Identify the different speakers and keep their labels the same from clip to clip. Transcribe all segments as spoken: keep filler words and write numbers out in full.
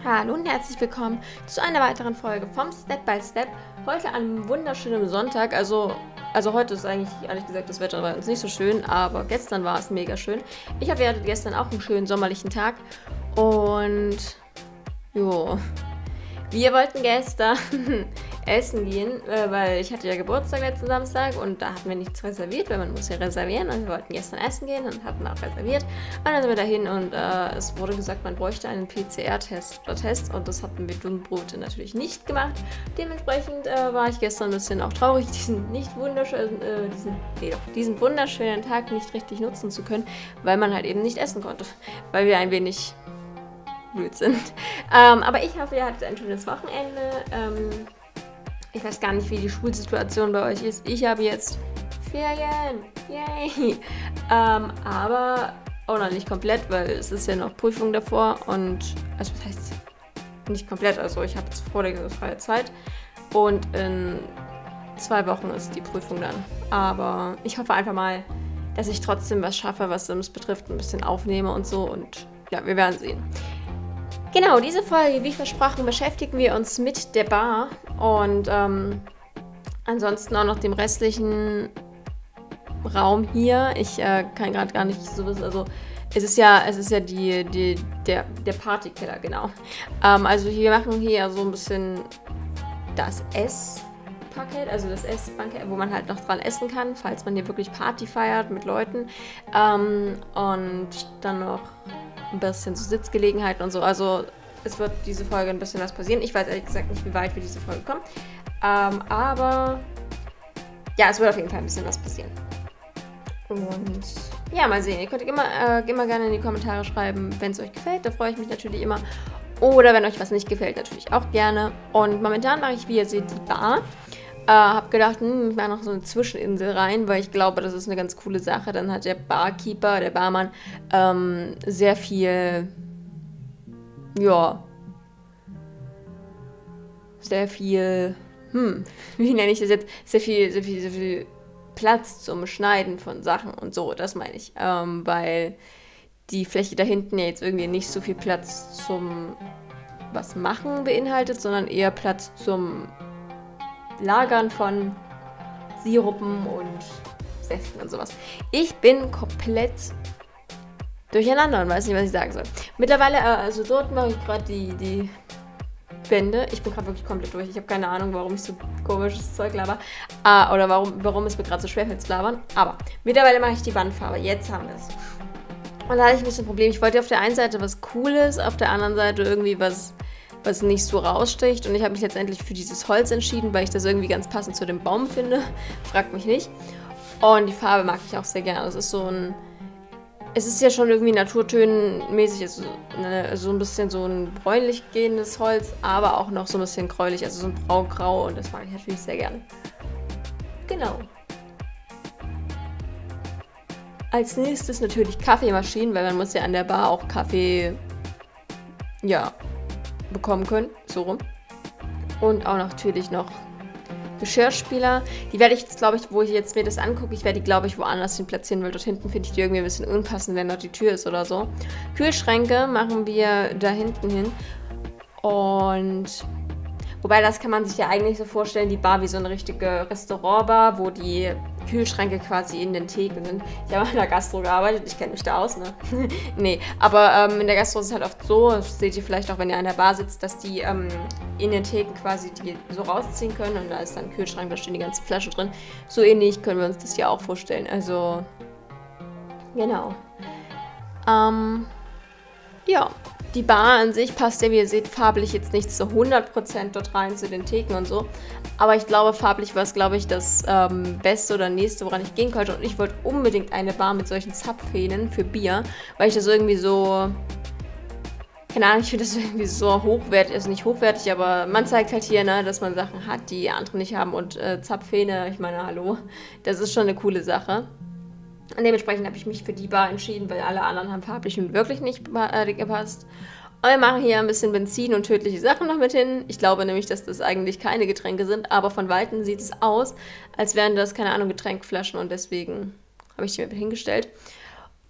Speaker 1: Hallo und herzlich willkommen zu einer weiteren Folge vom Step by Step. Heute an einem wunderschönen Sonntag. Also, also heute ist eigentlich, ehrlich gesagt, das Wetter bei uns nicht so schön, aber gestern war es mega schön. Ich hatte ja gestern auch einen schönen sommerlichen Tag und jo, wir wollten gestern essen gehen, äh, weil ich hatte ja Geburtstag letzten Samstag und da hatten wir nichts reserviert, weil man muss ja reservieren und wir wollten gestern essen gehen und hatten auch reserviert. Und dann sind wir dahin und äh, es wurde gesagt, man bräuchte einen P C R-Test oder Test und das hatten wir Dummbrot natürlich nicht gemacht. Dementsprechend äh, war ich gestern ein bisschen auch traurig, diesen nicht wunderschönen, äh, diesen, nee, doch, diesen wunderschönen Tag nicht richtig nutzen zu können, weil man halt eben nicht essen konnte, weil wir ein wenig blöd sind. Ähm, aber ich hoffe, ihr hattet ein schönes Wochenende. Ähm, ich weiß gar nicht, wie die Schulsituation bei euch ist. Ich habe jetzt Ferien. Yay! Ähm, aber auch noch nicht komplett, weil es ist ja noch Prüfung davor. Und, also was heißt nicht komplett? Also ich habe jetzt vorlesungsfreie Zeit. Und in zwei Wochen ist die Prüfung dann. Aber ich hoffe einfach mal, dass ich trotzdem was schaffe, was Sims betrifft. Ein bisschen aufnehme und so. Und ja, wir werden sehen. Genau, diese Folge, wie versprochen, beschäftigen wir uns mit der Bar und ähm, ansonsten auch noch dem restlichen Raum hier. Ich äh, kann gerade gar nicht so wissen, also es ist ja, es ist ja die, die, der, der Partykeller, genau. Ähm, also wir machen hier so ein bisschen das Esspaket, also das Essbankett, wo man halt noch dran essen kann, falls man hier wirklich Party feiert mit Leuten. Ähm, und dann noch ein bisschen so Sitzgelegenheiten und so. Also es wird diese Folge ein bisschen was passieren. Ich weiß ehrlich gesagt nicht, wie weit wir diese Folge kommen. Ähm, aber ja, es wird auf jeden Fall ein bisschen was passieren. Und ja, mal sehen. Ihr könnt immer, äh, immer gerne in die Kommentare schreiben, wenn es euch gefällt. Da freue ich mich natürlich immer. Oder wenn euch was nicht gefällt, natürlich auch gerne. Und momentan mache ich, wie ihr seht, die Bar. Äh, hab gedacht, hm, ich mache noch so eine Zwischeninsel rein, weil ich glaube, das ist eine ganz coole Sache. Dann hat der Barkeeper, der Barmann, ähm, sehr viel, ja, sehr viel, hm, wie nenne ich das jetzt? Sehr viel, sehr viel, sehr viel Platz zum Schneiden von Sachen und so, das meine ich. Ähm, weil die Fläche da hinten ja jetzt irgendwie nicht so viel Platz zum was machen beinhaltet, sondern eher Platz zum Lagern von Sirupen und Säften und sowas. Ich bin komplett durcheinander und weiß nicht, was ich sagen soll. Mittlerweile, äh, also dort mache ich gerade die, die Wände. Ich bin gerade wirklich komplett durch. Ich habe keine Ahnung, warum ich so komisches Zeug laber. Äh, oder warum, warum es mir gerade so schwerfällt zu labern. Aber mittlerweile mache ich die Wandfarbe. Jetzt haben wir es. Und da hatte ich ein bisschen ein Problem. Ich wollte auf der einen Seite was Cooles, auf der anderen Seite irgendwie was was nicht so raussticht. Und ich habe mich letztendlich für dieses Holz entschieden, weil ich das irgendwie ganz passend zu dem Baum finde. Fragt mich nicht. Und die Farbe mag ich auch sehr gerne. Es ist so ein... Es ist ja schon irgendwie naturtönenmäßig, also, ne, so ein bisschen so ein bräunlich gehendes Holz, aber auch noch so ein bisschen gräulich, also so ein braungrau. Und das mag ich natürlich sehr gerne. Genau. Als nächstes natürlich Kaffeemaschinen, weil man muss ja an der Bar auch Kaffee... Ja... bekommen können, so rum. Und auch natürlich noch Geschirrspüler. Die werde ich jetzt, glaube ich, wo ich jetzt mir das angucke, ich werde die, glaube ich, woanders hin platzieren, weil dort hinten finde ich die irgendwie ein bisschen unpassend, wenn dort die Tür ist oder so. Kühlschränke machen wir da hinten hin. Und wobei, das kann man sich ja eigentlich so vorstellen, die Bar wie so eine richtige Restaurantbar, wo die Kühlschränke quasi in den Theken sind. Ich habe in der Gastro gearbeitet, ich kenne mich da aus, ne? Nee, aber ähm, in der Gastro ist es halt oft so, das seht ihr vielleicht auch, wenn ihr an der Bar sitzt, dass die ähm, in den Theken quasi die so rausziehen können und da ist dann ein Kühlschrank, da stehen die ganzen Flaschen drin. So ähnlich können wir uns das hier auch vorstellen, also genau. Ähm, ja. Die Bar an sich passt ja, wie ihr seht, farblich jetzt nicht zu hundert Prozent dort rein zu den Theken und so. Aber ich glaube, farblich war es, glaube ich, das ähm, Beste oder Nächste, woran ich gehen konnte. Und ich wollte unbedingt eine Bar mit solchen Zapfhähnen für Bier, weil ich das irgendwie so... Keine Ahnung, ich finde das irgendwie so hochwertig, also nicht hochwertig, aber man zeigt halt hier, ne, dass man Sachen hat, die andere nicht haben. Und äh, Zapfhähne, ich meine, hallo, das ist schon eine coole Sache. Und dementsprechend habe ich mich für die Bar entschieden, weil alle anderen haben farblich nun wirklich nicht äh, gepasst. Und wir machen hier ein bisschen Benzin und tödliche Sachen noch mit hin. Ich glaube nämlich, dass das eigentlich keine Getränke sind, aber von Weitem sieht es aus, als wären das, keine Ahnung, Getränkflaschen und deswegen habe ich die mir hingestellt.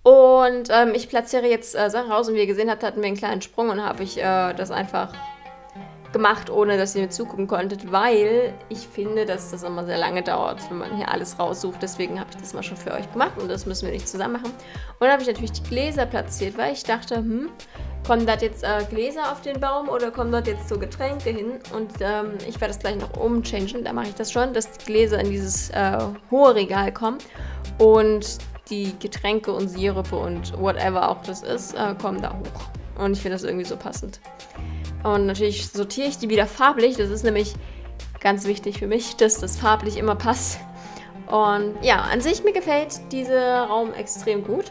Speaker 1: Und ähm, ich platziere jetzt äh, Sachen raus und wie ihr gesehen habt, hatten wir einen kleinen Sprung und habe ich äh, das einfach gemacht, ohne dass ihr mir zugucken konntet, weil ich finde, dass das immer sehr lange dauert, wenn man hier alles raussucht. Deswegen habe ich das mal schon für euch gemacht und das müssen wir nicht zusammen machen. Und dann habe ich natürlich die Gläser platziert, weil ich dachte, hm, kommen dort jetzt äh, Gläser auf den Baum oder kommen dort jetzt so Getränke hin? Und ähm, ich werde das gleich noch umchangen, da mache ich das schon, dass die Gläser in dieses äh, hohe Regal kommen und die Getränke und Sirupe und whatever auch das ist, äh, kommen da hoch. Und ich finde das irgendwie so passend. Und natürlich sortiere ich die wieder farblich. Das ist nämlich ganz wichtig für mich, dass das farblich immer passt. Und ja, an sich mir gefällt dieser Raum extrem gut.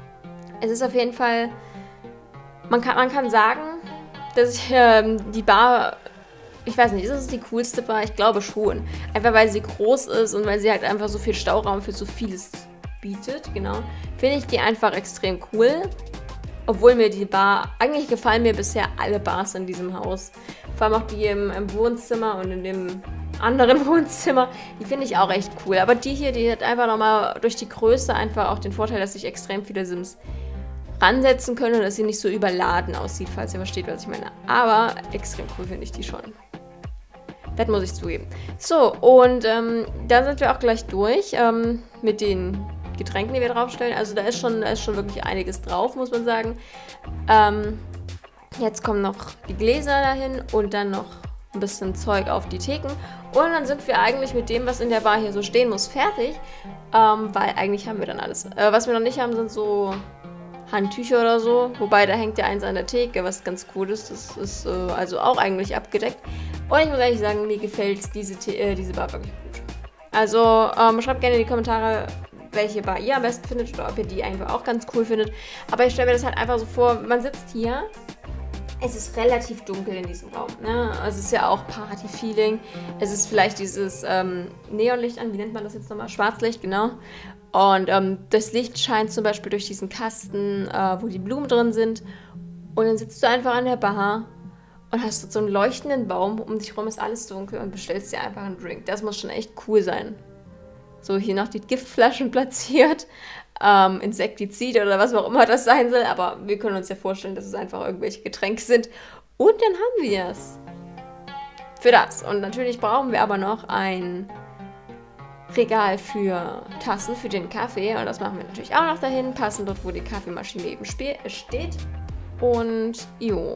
Speaker 1: Es ist auf jeden Fall, man kann, man kann sagen, dass ich ähm, die Bar, ich weiß nicht, ist es die coolste Bar? Ich glaube schon. Einfach weil sie groß ist und weil sie halt einfach so viel Stauraum für so vieles bietet, genau. Finde ich die einfach extrem cool. Obwohl mir die Bar, eigentlich gefallen mir bisher alle Bars in diesem Haus. Vor allem auch die im, im Wohnzimmer und in dem anderen Wohnzimmer. Die finde ich auch echt cool. Aber die hier, die hat einfach nochmal durch die Größe einfach auch den Vorteil, dass sich extrem viele Sims ransetzen können und dass sie nicht so überladen aussieht, falls ihr versteht, was ich meine. Aber extrem cool finde ich die schon. Das muss ich zugeben. So, und ähm, da sind wir auch gleich durch ähm, mit den Getränken, die wir draufstellen. Also da ist schon, da ist schon wirklich einiges drauf, muss man sagen. Ähm, jetzt kommen noch die Gläser dahin und dann noch ein bisschen Zeug auf die Theken. Und dann sind wir eigentlich mit dem, was in der Bar hier so stehen muss, fertig. Ähm, weil eigentlich haben wir dann alles. Äh, was wir noch nicht haben, sind so Handtücher oder so. Wobei, da hängt ja eins an der Theke, was ganz cool ist. Das ist äh, also auch eigentlich abgedeckt. Und ich muss ehrlich sagen, mir gefällt diese, äh, diese Bar wirklich gut. Also ähm, schreibt gerne in die Kommentare, welche Bar ihr am besten findet oder ob ihr die einfach auch ganz cool findet. Aber ich stelle mir das halt einfach so vor, man sitzt hier, es ist relativ dunkel in diesem Raum. Ne? Also es ist ja auch Party-Feeling. Es ist vielleicht dieses ähm, Neonlicht an, wie nennt man das jetzt nochmal? Schwarzlicht, genau. Und ähm, das Licht scheint zum Beispiel durch diesen Kasten, äh, wo die Blumen drin sind. Und dann sitzt du einfach an der Bar und hast so einen leuchtenden Baum, um dich rum ist alles dunkel und bestellst dir einfach einen Drink. Das muss schon echt cool sein. So, hier noch die Giftflaschen platziert, ähm, Insektizid oder was auch immer das sein soll, aber wir können uns ja vorstellen, dass es einfach irgendwelche Getränke sind. Und dann haben wir es. Für das. Und natürlich brauchen wir aber noch ein Regal für Tassen, für den Kaffee. Und das machen wir natürlich auch noch dahin, passend dort, wo die Kaffeemaschine eben steht. Und, jo.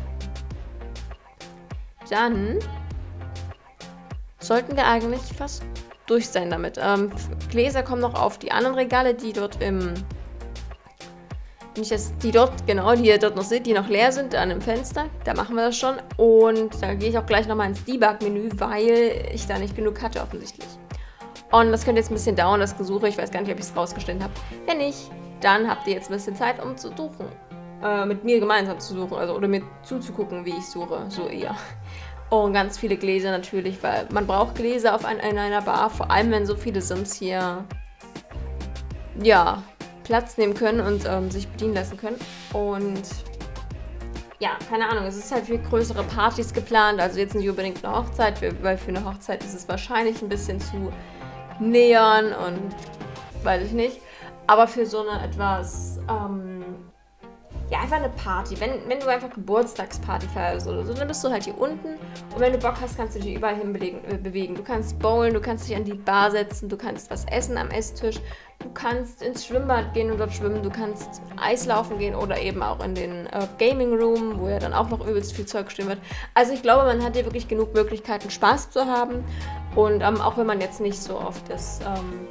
Speaker 1: Dann sollten wir eigentlich fast durch sein damit. Ähm, Gläser kommen noch auf die anderen Regale, die dort im... Nicht das, die dort, genau, die ihr dort noch seht, die noch leer sind an dem Fenster. Da machen wir das schon. Und da gehe ich auch gleich nochmal ins Debug-Menü, weil ich da nicht genug hatte offensichtlich. Und das könnte jetzt ein bisschen dauern, das Gesuche. Ich weiß gar nicht, ob ich es rausgestellt habe. Wenn nicht, dann habt ihr jetzt ein bisschen Zeit, um zu suchen. Äh, mit mir gemeinsam zu suchen. Also, oder mir zuzugucken, wie ich suche. So eher. Und ganz viele Gläser natürlich, weil man braucht Gläser auf ein, in einer Bar, vor allem wenn so viele Sims hier ja, Platz nehmen können und ähm, sich bedienen lassen können. Und ja, keine Ahnung, es ist halt für größere Partys geplant, also jetzt nicht unbedingt eine Hochzeit, weil für eine Hochzeit ist es wahrscheinlich ein bisschen zu Neon und weiß ich nicht. Aber für so eine etwas ähm, ja, einfach eine Party. Wenn, wenn du einfach Geburtstagsparty feierst oder so, dann bist du halt hier unten. Und wenn du Bock hast, kannst du dich überall hin bewegen. Du kannst bowlen, du kannst dich an die Bar setzen, du kannst was essen am Esstisch. Du kannst ins Schwimmbad gehen und dort schwimmen. Du kannst Eislaufen gehen oder eben auch in den äh, Gaming Room, wo ja dann auch noch übelst viel Zeug stehen wird. Also ich glaube, man hat hier wirklich genug Möglichkeiten, Spaß zu haben. Und ähm, auch wenn man jetzt nicht so auf das... Ähm,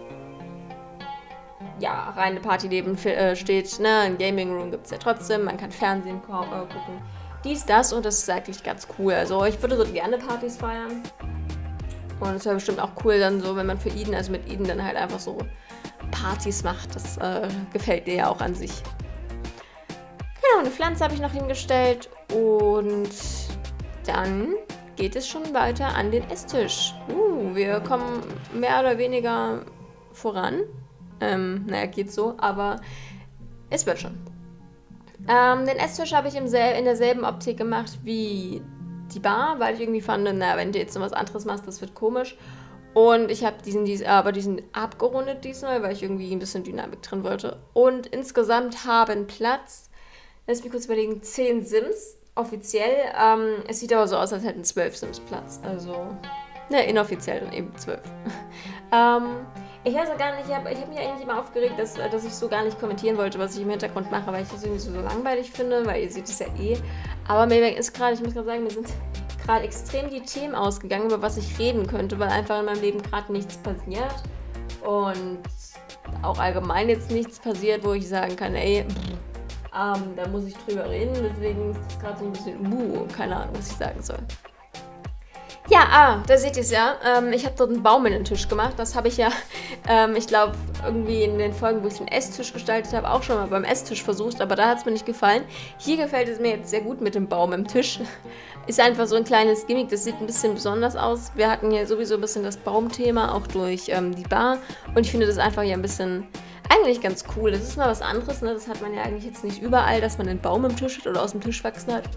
Speaker 1: ja, reine Partyleben äh, steht, ne, ein Gaming Room gibt es ja trotzdem, man kann Fernsehen äh, gucken, dies, das und das ist eigentlich ganz cool. Also ich würde so gerne Partys feiern und es wäre bestimmt auch cool dann so, wenn man für Eden, also mit Eden dann halt einfach so Partys macht, das äh, gefällt dir ja auch an sich. Genau, eine Pflanze habe ich noch hingestellt und dann geht es schon weiter an den Esstisch. Uh, wir kommen mehr oder weniger voran. Ähm, naja, geht so, aber es wird schon. Ähm, den Esstisch habe ich im sel in derselben Optik gemacht wie die Bar, weil ich irgendwie fand, na, wenn du jetzt noch was anderes machst, das wird komisch. Und ich habe diesen, diesen, aber diesen abgerundet diesmal, weil ich irgendwie ein bisschen Dynamik drin wollte. Und insgesamt haben Platz, lass mich kurz überlegen, zehn Sims offiziell. Ähm, es sieht aber so aus, als hätten zwölf Sims Platz. Also, ne, inoffiziell dann eben zwölf. ähm, ich weiß auch gar nicht, ich habe ich hab mich eigentlich immer aufgeregt, dass, dass ich so gar nicht kommentieren wollte, was ich im Hintergrund mache, weil ich das irgendwie so, so langweilig finde, weil ihr seht es ja eh. Aber mir ist gerade, ich muss gerade sagen, mir sind gerade extrem die Themen ausgegangen, über was ich reden könnte, weil einfach in meinem Leben gerade nichts passiert und auch allgemein jetzt nichts passiert, wo ich sagen kann, ey, pff, ähm, da muss ich drüber reden, deswegen ist das gerade so ein bisschen uh, keine Ahnung, was ich sagen soll. Ja, ah, da seht ihr es ja. Ähm, ich habe dort einen Baum in den Tisch gemacht. Das habe ich ja, ähm, ich glaube, irgendwie in den Folgen, wo ich den Esstisch gestaltet habe, auch schon mal beim Esstisch versucht, aber da hat es mir nicht gefallen. Hier gefällt es mir jetzt sehr gut mit dem Baum im Tisch. Ist einfach so ein kleines Gimmick, das sieht ein bisschen besonders aus. Wir hatten hier sowieso ein bisschen das Baumthema, auch durch ähm, die Bar. Und ich finde das einfach hier ein bisschen, eigentlich ganz cool. Das ist mal was anderes, ne? Das hat man ja eigentlich jetzt nicht überall, dass man einen Baum im Tisch hat oder aus dem Tisch wachsen hat.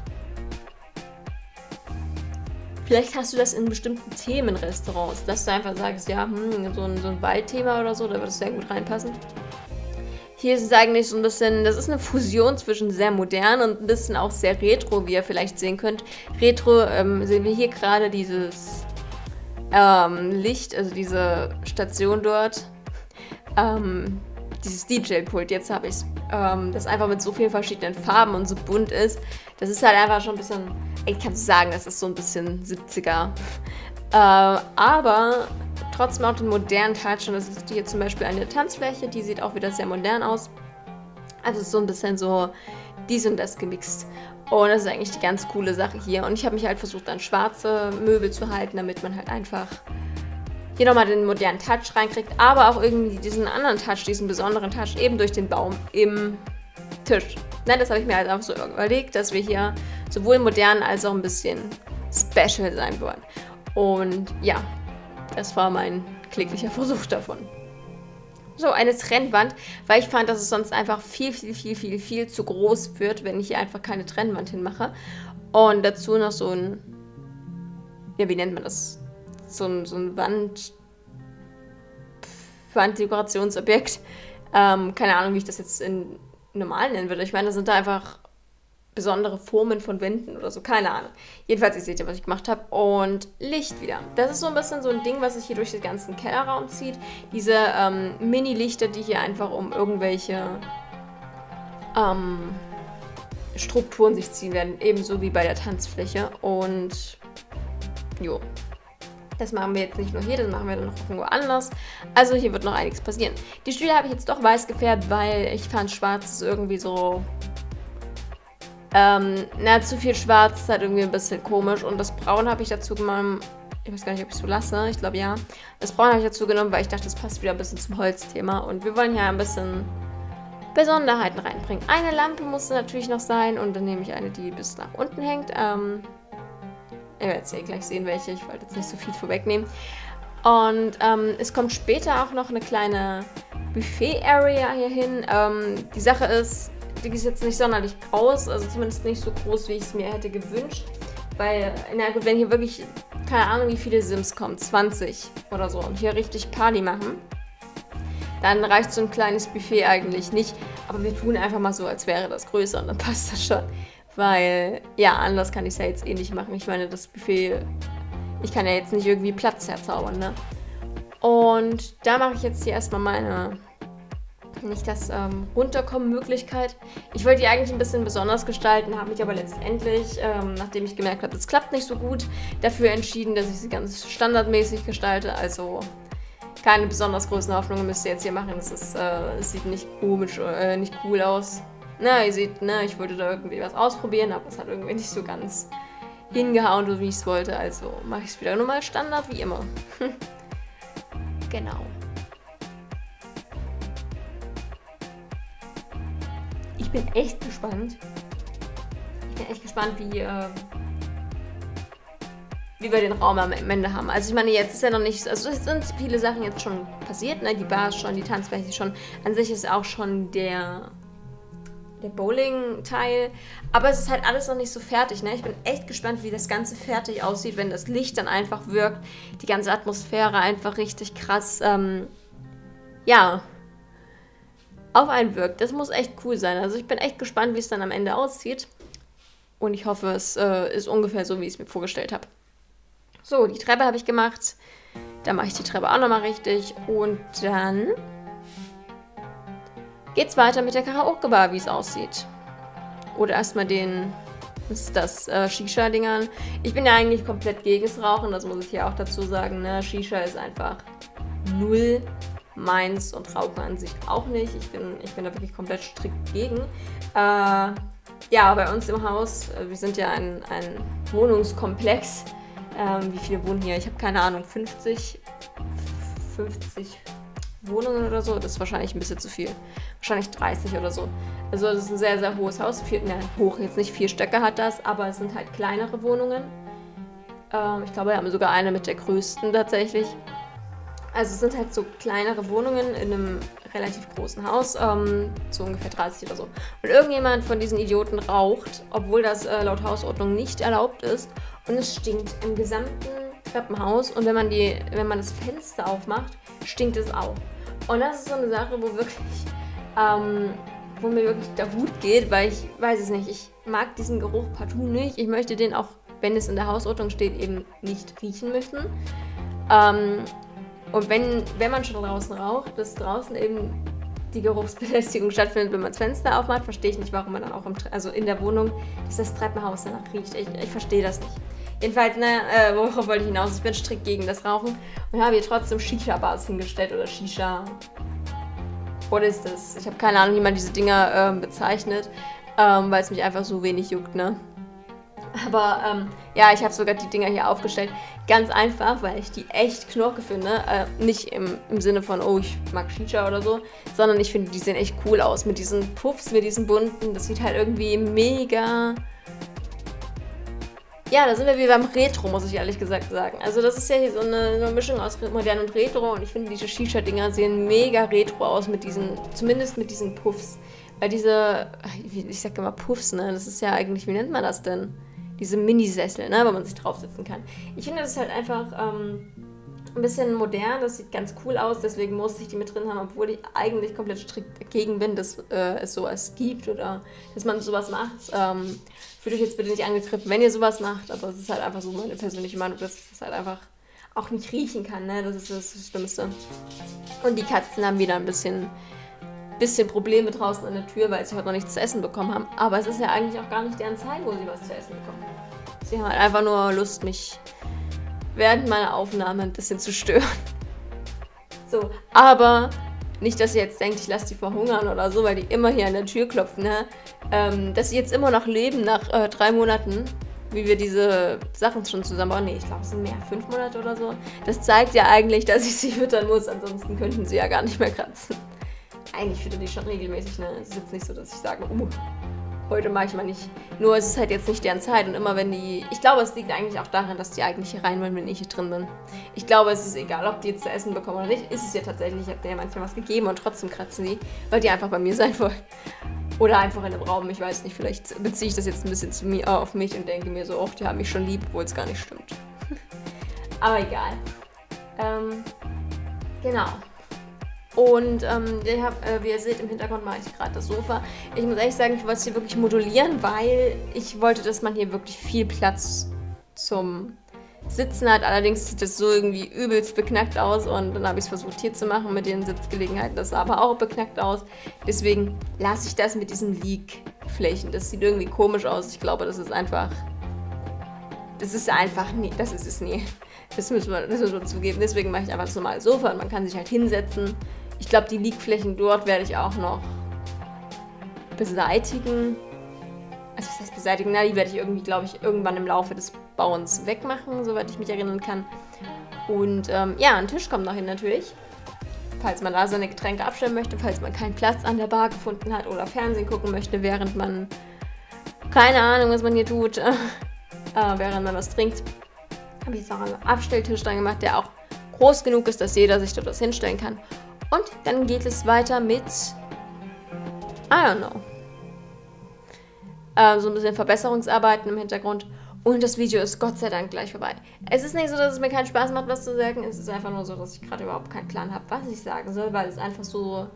Speaker 1: Vielleicht hast du das in bestimmten Themenrestaurants, dass du einfach sagst, ja, hm, so ein, so ein Waldthema oder so, da wird es sehr gut reinpassen. Hier ist es eigentlich so ein bisschen, das ist eine Fusion zwischen sehr modern und ein bisschen auch sehr retro, wie ihr vielleicht sehen könnt. Retro ähm, sehen wir hier gerade dieses ähm, Licht, also diese Station dort. Ähm, dieses D J-Pult, jetzt habe ich es, ähm, das einfach mit so vielen verschiedenen Farben und so bunt ist. Das ist halt einfach schon ein bisschen, ich kann sagen, das ist so ein bisschen siebziger. Äh, aber trotzdem auch den modernen Touch. Und das ist hier zum Beispiel eine Tanzfläche, die sieht auch wieder sehr modern aus. Also so ein bisschen so dies und das gemixt. Und das ist eigentlich die ganz coole Sache hier. Und ich habe mich halt versucht, an schwarze Möbel zu halten, damit man halt einfach hier nochmal den modernen Touch reinkriegt, aber auch irgendwie diesen anderen Touch, diesen besonderen Touch, eben durch den Baum im Tisch. Nein, das habe ich mir halt auch so überlegt, dass wir hier sowohl modern als auch ein bisschen special sein wollen. Und ja, das war mein kläglicher Versuch davon. So, eine Trennwand, weil ich fand, dass es sonst einfach viel, viel, viel, viel, viel zu groß wird, wenn ich hier einfach keine Trennwand hinmache. Und dazu noch so ein, ja, wie nennt man das? So ein, so ein Wand, Wanddekorationsobjekt. Ähm, keine Ahnung, wie ich das jetzt in normal nennen würde. Ich meine, das sind da einfach besondere Formen von Wänden oder so. Keine Ahnung. Jedenfalls, ihr seht ja, was ich gemacht habe. Und Licht wieder. Das ist so ein bisschen so ein Ding, was sich hier durch den ganzen Kellerraum zieht. Diese ähm, Mini-Lichter, die hier einfach um irgendwelche ähm, Strukturen sich ziehen werden. Ebenso wie bei der Tanzfläche. Und jo. Das machen wir jetzt nicht nur hier, das machen wir dann noch irgendwo anders. Also hier wird noch einiges passieren. Die Stühle habe ich jetzt doch weiß gefärbt, weil ich fand, schwarz ist irgendwie so... Ähm, na, zu viel schwarz ist halt irgendwie ein bisschen komisch. Und das Braun habe ich dazu genommen... Ich weiß gar nicht, ob ich es so lasse. Ich glaube, ja. Das Braun habe ich dazu genommen, weil ich dachte, das passt wieder ein bisschen zum Holzthema. Und wir wollen hier ein bisschen Besonderheiten reinbringen. Eine Lampe musste natürlich noch sein. Und dann nehme ich eine, die bis nach unten hängt. Ähm... Ihr werdet ja gleich sehen, welche. Ich wollte jetzt nicht so viel vorwegnehmen. Und ähm, es kommt später auch noch eine kleine Buffet-Area hier hin. Ähm, die Sache ist, die ist jetzt nicht sonderlich groß, also zumindest nicht so groß, wie ich es mir hätte gewünscht. Weil, na gut, wenn hier wirklich, keine Ahnung, wie viele Sims kommen, zwanzig oder so, und hier richtig Party machen, dann reicht so ein kleines Buffet eigentlich nicht. Aber wir tun einfach mal so, als wäre das größer und dann passt das schon. Weil, ja, anders kann ich es ja jetzt eh nicht machen. Ich meine, das Buffet, ich kann ja jetzt nicht irgendwie Platz herzaubern, ne? Und da mache ich jetzt hier erstmal meine, nicht das ähm, Runterkommen-Möglichkeit. Ich wollte die eigentlich ein bisschen besonders gestalten, habe mich aber letztendlich, ähm, nachdem ich gemerkt habe, es klappt nicht so gut, dafür entschieden, dass ich sie ganz standardmäßig gestalte. Also keine besonders großen Hoffnungen müsst ihr jetzt hier machen. Es, ist, äh, es sieht nicht komisch, äh, nicht cool aus. Na, ihr seht, ne, ich wollte da irgendwie was ausprobieren, aber es hat irgendwie nicht so ganz hingehauen, so wie ich es wollte. Also mache ich es wieder nur mal Standard, wie immer. Genau. Ich bin echt gespannt. Ich bin echt gespannt, wie, äh, wie wir den Raum am Ende haben. Also ich meine, jetzt ist ja noch nicht, also es sind viele Sachen jetzt schon passiert, ne? Die Bar ist schon, die Tanzfläche ist schon, an sich ist auch schon der... der Bowling-Teil. Aber es ist halt alles noch nicht so fertig, ne? Ich bin echt gespannt, wie das Ganze fertig aussieht, wenn das Licht dann einfach wirkt. Die ganze Atmosphäre einfach richtig krass, ähm, ja, auf einen wirkt. Das muss echt cool sein. Also ich bin echt gespannt, wie es dann am Ende aussieht. Und ich hoffe, es äh, ist ungefähr so, wie ich es mir vorgestellt habe. So, die Treppe habe ich gemacht. Dann mache ich die Treppe auch nochmal richtig. Und dann geht's weiter mit der Karaoke-Bar, wie es aussieht. Oder erstmal den, was ist das, äh, Shisha-Dingern. Ich bin ja eigentlich komplett gegen das Rauchen, das muss ich hier auch dazu sagen. Ne? Shisha ist einfach null meins und Rauchen an sich auch nicht. Ich bin, ich bin da wirklich komplett strikt gegen. Äh, ja, bei uns im Haus, äh, wir sind ja ein, ein Wohnungskomplex. Ähm, wie viele wohnen hier? Ich habe keine Ahnung, fünfzig, fünfzig Wohnungen oder so. Das ist wahrscheinlich ein bisschen zu viel. Wahrscheinlich dreißig oder so. Also das ist ein sehr, sehr hohes Haus. Vier, ne, hoch, jetzt nicht vier Stöcke hat das, aber es sind halt kleinere Wohnungen. Ähm, ich glaube, wir haben sogar eine mit der größten tatsächlich. Also es sind halt so kleinere Wohnungen in einem relativ großen Haus, ähm, so ungefähr dreißig oder so. Und irgendjemand von diesen Idioten raucht, obwohl das äh, laut Hausordnung nicht erlaubt ist. Und es stinkt im gesamten Treppenhaus. Und wenn man, die, wenn man das Fenster aufmacht, stinkt es auch. Und das ist so eine Sache, wo wirklich, ähm, wo mir wirklich der Hut geht, weil ich weiß es nicht, ich mag diesen Geruch partout nicht. Ich möchte den auch, wenn es in der Hausordnung steht, eben nicht riechen müssen. Ähm, und wenn, wenn man schon draußen raucht, dass draußen eben die Geruchsbelästigung stattfindet, wenn man das Fenster aufmacht, verstehe ich nicht, warum man dann auch im, also in der Wohnung, dass das Treppenhaus danach riecht. Ich, ich verstehe das nicht. Jedenfalls, ne, äh, worauf wollte ich hinaus? Ich bin strikt gegen das Rauchen und habe hier trotzdem Shisha-Bars hingestellt oder Shisha. What is this? Ich habe keine Ahnung, wie man diese Dinger ähm, bezeichnet, ähm, weil es mich einfach so wenig juckt, ne? Aber ähm, ja, ich habe sogar die Dinger hier aufgestellt. Ganz einfach, weil ich die echt knorke finde. Äh, nicht im, im Sinne von, oh, ich mag Shisha oder so, sondern ich finde, die sehen echt cool aus. Mit diesen Puffs, mit diesen bunten. Das sieht halt irgendwie mega... Ja, da sind wir wie beim Retro, muss ich ehrlich gesagt sagen. Also das ist ja hier so eine, so eine Mischung aus modern und Retro. Und ich finde, diese Shisha-Dinger sehen mega retro aus mit diesen, zumindest mit diesen Puffs. Weil diese, ich sag immer Puffs, ne? Das ist ja eigentlich, wie nennt man das denn? Diese Minisessel, ne, wo man sich draufsetzen kann. Ich finde, das ist halt einfach ähm, ein bisschen modern, das sieht ganz cool aus, deswegen musste ich die mit drin haben, obwohl ich eigentlich komplett strikt dagegen bin, dass äh, es sowas gibt oder dass man sowas macht. Ähm, fühlt euch jetzt bitte nicht angegriffen, wenn ihr sowas macht, aber es ist halt einfach so meine persönliche Meinung, dass ich das halt einfach auch nicht riechen kann, ne, das ist das Schlimmste. Und die Katzen haben wieder ein bisschen... bisschen Probleme draußen an der Tür, weil sie heute noch nichts zu essen bekommen haben. Aber es ist ja eigentlich auch gar nicht deren Zeit, wo sie was zu essen bekommen. Sie haben halt einfach nur Lust, mich während meiner Aufnahme ein bisschen zu stören. So, aber nicht, dass ihr jetzt denkt, ich lasse die verhungern oder so, weil die immer hier an der Tür klopfen, ne? Ähm, dass sie jetzt immer noch leben nach äh, drei Monaten, wie wir diese Sachen schon zusammenbauen. Nee, ich glaube, es sind mehr, fünf Monate oder so. Das zeigt ja eigentlich, dass ich sie füttern muss, ansonsten könnten sie ja gar nicht mehr kratzen. Eigentlich fütter die schon regelmäßig, ne? Es ist jetzt nicht so, dass ich sage, uh, heute mache ich mal nicht. Nur es ist halt jetzt nicht deren Zeit und immer wenn die... Ich glaube, es liegt eigentlich auch daran, dass die eigentlich hier rein wollen, wenn ich hier drin bin. Ich glaube, es ist egal, ob die jetzt zu essen bekommen oder nicht. Ist es ja tatsächlich. Ich habe denen ja manchmal was gegeben und trotzdem kratzen die, weil die einfach bei mir sein wollen. Oder einfach in einem Raum, ich weiß nicht. Vielleicht beziehe ich das jetzt ein bisschen zu mir, auf mich und denke mir so, oh, die haben mich schon lieb, obwohl es gar nicht stimmt. Aber egal. Ähm, genau. Und ähm, ich hab, äh, wie ihr seht, im Hintergrund mache ich gerade das Sofa. Ich muss ehrlich sagen, ich wollte es hier wirklich modulieren, weil ich wollte, dass man hier wirklich viel Platz zum Sitzen hat. Allerdings sieht das so irgendwie übelst beknackt aus und dann habe ich es versucht hier zu machen mit den Sitzgelegenheiten. Das sah aber auch beknackt aus. Deswegen lasse ich das mit diesen Liegflächen. Das sieht irgendwie komisch aus. Ich glaube, das ist einfach... Das ist einfach... Nee, das ist es nie. Das müssen wir, das müssen wir zugeben. Deswegen mache ich einfach das normale Sofa und man kann sich halt hinsetzen. Ich glaube, die Liegflächen dort werde ich auch noch beseitigen. Also was heißt beseitigen? Na, die werde ich irgendwie, glaube ich, irgendwann im Laufe des Bauens wegmachen, soweit ich mich erinnern kann. Und ähm, ja, ein Tisch kommt noch hin natürlich. Falls man da seine Getränke abstellen möchte, falls man keinen Platz an der Bar gefunden hat oder Fernsehen gucken möchte, während man, keine Ahnung, was man hier tut, äh, während man was trinkt. Habe ich jetzt auch einen Abstelltisch dran gemacht, der auch groß genug ist, dass jeder sich dort was hinstellen kann. Und dann geht es weiter mit, I don't know. Äh, so ein bisschen Verbesserungsarbeiten im Hintergrund. Und das Video ist Gott sei Dank gleich vorbei. Es ist nicht so, dass es mir keinen Spaß macht, was zu sagen. Es ist einfach nur so, dass ich gerade überhaupt keinen Plan habe, was ich sagen soll, weil es einfach so...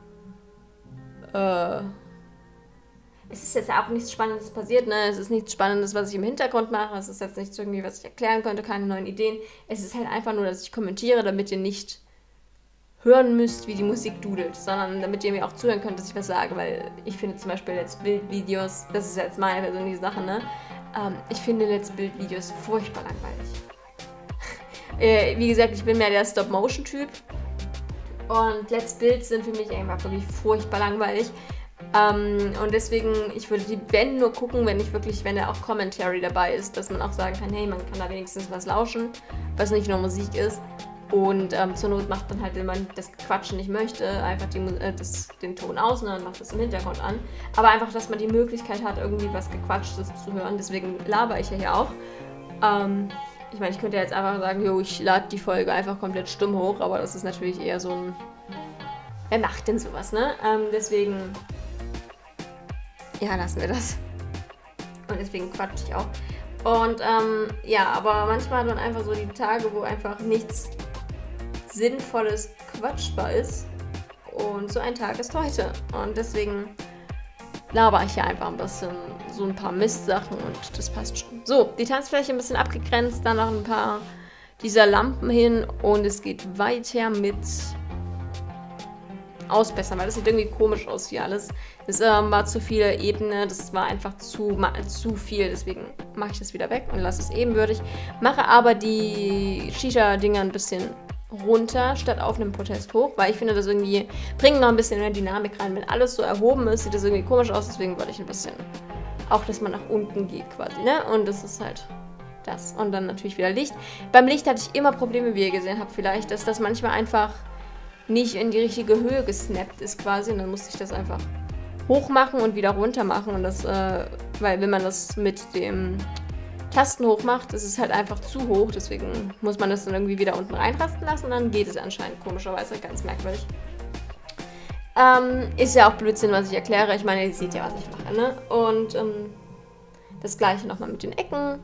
Speaker 1: Äh... Es ist jetzt auch nichts Spannendes passiert, ne? Es ist nichts Spannendes, was ich im Hintergrund mache. Es ist jetzt nichts irgendwie, was ich erklären könnte, keine neuen Ideen. Es ist halt einfach nur, dass ich kommentiere, damit ihr nicht hören müsst, wie die Musik dudelt, sondern damit ihr mir auch zuhören könnt, dass ich was sage, weil ich finde zum Beispiel Let's Build-Videos, das ist jetzt meine persönliche Sache, ne? Ähm, ich finde Let's Build-Videos furchtbar langweilig. äh, wie gesagt, ich bin mehr der Stop-Motion-Typ und Let's Builds sind für mich einfach wirklich furchtbar langweilig. Ähm, und deswegen, ich würde die wenn nur gucken, wenn ich wirklich, wenn da auch Commentary dabei ist, dass man auch sagen kann, hey, man kann da wenigstens was lauschen, was nicht nur Musik ist. Und ähm, zur Not macht man halt, wenn man das Quatschen nicht möchte, einfach die, äh, das, den Ton aus und dann macht das im Hintergrund an. Aber einfach, dass man die Möglichkeit hat, irgendwie was Gequatschtes zu hören. Deswegen laber ich ja hier auch. Ähm, ich meine, ich könnte ja jetzt einfach sagen, jo, ich lade die Folge einfach komplett stumm hoch, aber das ist natürlich eher so ein... Wer macht denn sowas, ne? Ähm, deswegen... Ja, lassen wir das. Und deswegen quatsche ich auch. Und ähm, ja, aber manchmal hat man einfach so die Tage, wo einfach nichts Sinnvolles quatschbar ist. Und so ein Tag ist heute. Und deswegen laber ich hier einfach ein bisschen so ein paar Mistsachen und das passt schon. So, die Tanzfläche ein bisschen abgegrenzt, dann noch ein paar dieser Lampen hin und es geht weiter mit Ausbessern, weil das sieht irgendwie komisch aus hier alles. Das ähm, war zu viele Ebene, das war einfach zu, zu viel, deswegen mache ich das wieder weg und lasse es ebenbürtig. Mache aber die Shisha-Dinger ein bisschen runter, statt auf einem Protest hoch, weil ich finde, das irgendwie bringt noch ein bisschen mehr Dynamik rein. Wenn alles so erhoben ist, sieht das irgendwie komisch aus, deswegen wollte ich ein bisschen auch, dass man nach unten geht quasi, ne? Und das ist halt das. Und dann natürlich wieder Licht. Beim Licht hatte ich immer Probleme, wie ihr gesehen habt vielleicht, dass das manchmal einfach nicht in die richtige Höhe gesnappt ist quasi und dann musste ich das einfach hoch machen und wieder runter machen und das, äh, weil wenn man das mit dem Tasten hoch macht, ist es halt einfach zu hoch, deswegen muss man das dann irgendwie wieder unten reinrasten lassen und dann geht es anscheinend komischerweise, ganz merkwürdig. Ähm, ist ja auch Blödsinn, was ich erkläre, ich meine, ihr seht ja, was ich mache, ne? Und ähm, das gleiche nochmal mit den Ecken.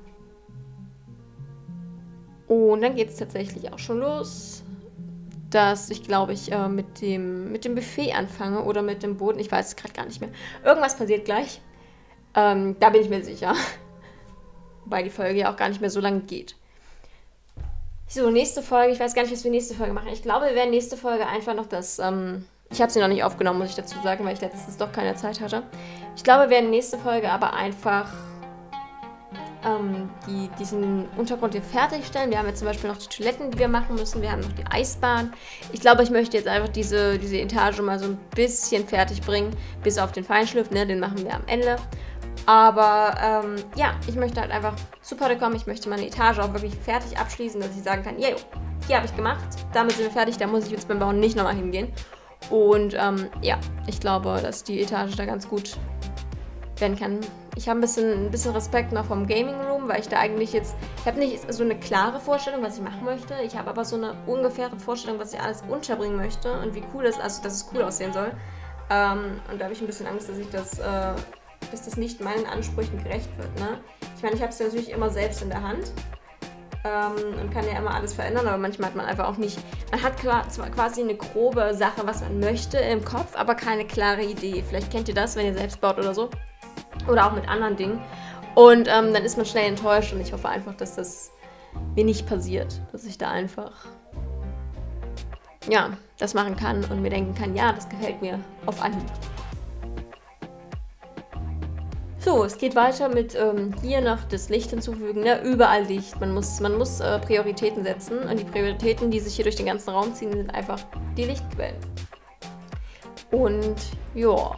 Speaker 1: Und dann geht es tatsächlich auch schon los, dass ich, glaube ich, äh, mit, dem, mit dem Buffet anfange oder mit dem Boden. Ich weiß es gerade gar nicht mehr. Irgendwas passiert gleich. Ähm, da bin ich mir sicher. Wobei die Folge ja auch gar nicht mehr so lange geht. So, nächste Folge. Ich weiß gar nicht, was wir nächste Folge machen. Ich glaube, wir werden nächste Folge einfach noch das... Ähm, ich habe sie noch nicht aufgenommen, muss ich dazu sagen, weil ich letztens doch keine Zeit hatte. Ich glaube, wir werden nächste Folge aber einfach... Die, diesen Untergrund hier fertigstellen. Wir haben jetzt zum Beispiel noch die Toiletten, die wir machen müssen. Wir haben noch die Eisbahn. Ich glaube, ich möchte jetzt einfach diese, diese Etage mal so ein bisschen fertig bringen, bis auf den Feinschliff, ne? Den machen wir am Ende. Aber ähm, ja, ich möchte halt einfach zu Potte kommen. Ich möchte meine Etage auch wirklich fertig abschließen, dass ich sagen kann, ja, hier habe ich gemacht. Damit sind wir fertig. Da muss ich jetzt beim Bauen nicht nochmal hingehen. Und ähm, ja, ich glaube, dass die Etage da ganz gut werden kann. Ich habe ein bisschen, ein bisschen Respekt noch vom Gaming Room, weil ich da eigentlich jetzt, ich habe nicht so eine klare Vorstellung, was ich machen möchte. Ich habe aber so eine ungefähre Vorstellung, was ich alles unterbringen möchte und wie cool es, also dass es cool aussehen soll. Ähm, und da habe ich ein bisschen Angst, dass ich das, äh, dass das nicht meinen Ansprüchen gerecht wird. Ne? Ich meine, ich habe es ja natürlich immer selbst in der Hand ähm, und kann ja immer alles verändern, aber manchmal hat man einfach auch nicht, man hat zwar quasi eine grobe Sache, was man möchte im Kopf, aber keine klare Idee. Vielleicht kennt ihr das, wenn ihr selbst baut oder so. Oder auch mit anderen Dingen. Und ähm, dann ist man schnell enttäuscht und ich hoffe einfach, dass das mir nicht passiert. Dass ich da einfach, ja, das machen kann und mir denken kann, ja, das gefällt mir auf Anhieb. So, es geht weiter mit ähm, hier noch das Licht hinzufügen. Ne? Überall Licht. Man muss, man muss äh, Prioritäten setzen. Und die Prioritäten, die sich hier durch den ganzen Raum ziehen, sind einfach die Lichtquellen. Und, ja.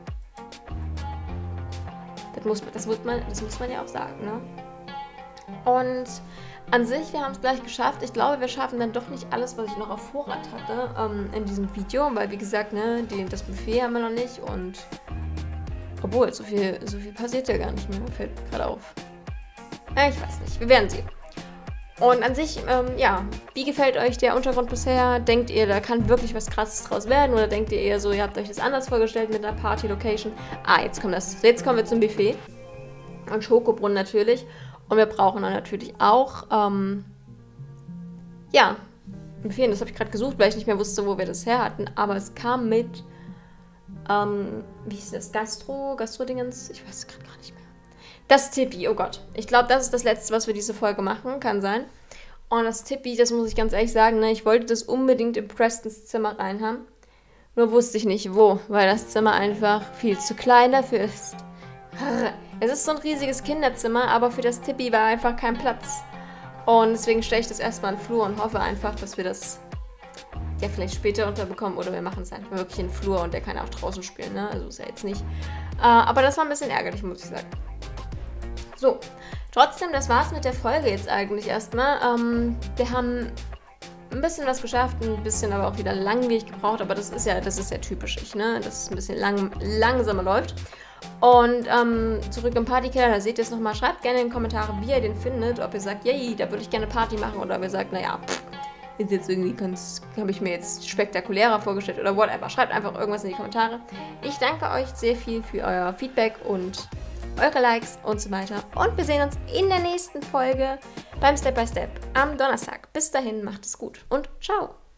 Speaker 1: Das muss, das, muss man, das muss man ja auch sagen, ne? Und an sich, wir haben es gleich geschafft. Ich glaube, wir schaffen dann doch nicht alles, was ich noch auf Vorrat hatte ähm, in diesem Video. Weil, wie gesagt, ne, die, das Buffet haben wir noch nicht. Und obwohl, so viel, so viel passiert ja gar nicht mehr. Fällt gerade auf. Ja, ich weiß nicht. Wir werden sehen. Und an sich, ähm, ja, wie gefällt euch der Untergrund bisher? Denkt ihr, da kann wirklich was Krasses draus werden? Oder denkt ihr eher so, ihr habt euch das anders vorgestellt mit einer Party-Location? Ah, jetzt kommt das. Jetzt kommen wir zum Buffet. Und Schokobrunnen natürlich. Und wir brauchen dann natürlich auch, ähm, ja, ein Buffet. Das habe ich gerade gesucht, weil ich nicht mehr wusste, wo wir das her hatten. Aber es kam mit, ähm, wie hieß das? Gastro, Gastro-Dingens? Ich weiß es gerade gar nicht mehr. Das Tippi, oh Gott. Ich glaube, das ist das Letzte, was wir diese Folge machen. Kann sein. Und das Tippi, das muss ich ganz ehrlich sagen, ne, ich wollte das unbedingt in Prestons Zimmer reinhaben. Nur wusste ich nicht, wo, weil das Zimmer einfach viel zu klein dafür ist. Es ist so ein riesiges Kinderzimmer, aber für das Tippi war einfach kein Platz. Und deswegen stelle ich das erstmal in den Flur und hoffe einfach, dass wir das ja vielleicht später unterbekommen. Oder wir machen es einfach wirklich in den Flur und der kann auch draußen spielen, ne? Also ist ja jetzt nicht. Äh, aber das war ein bisschen ärgerlich, muss ich sagen. So, trotzdem, das war's mit der Folge jetzt eigentlich erstmal. Ähm, wir haben ein bisschen was geschafft, ein bisschen aber auch wieder langwierig gebraucht, aber das ist ja, das ist ja typisch ich, ne? Dass es ein bisschen lang, langsamer läuft. Und ähm, zurück im Partykeller, da seht ihr es nochmal. Schreibt gerne in die Kommentare, wie ihr den findet. Ob ihr sagt, yay, da würde ich gerne Party machen. Oder ob ihr sagt, naja, pff, ist jetzt irgendwie ganz, habe ich mir jetzt spektakulärer vorgestellt oder whatever. Schreibt einfach irgendwas in die Kommentare. Ich danke euch sehr viel für euer Feedback und eure Likes und so weiter. Und wir sehen uns in der nächsten Folge beim Step by Step am Donnerstag. Bis dahin, macht es gut und ciao!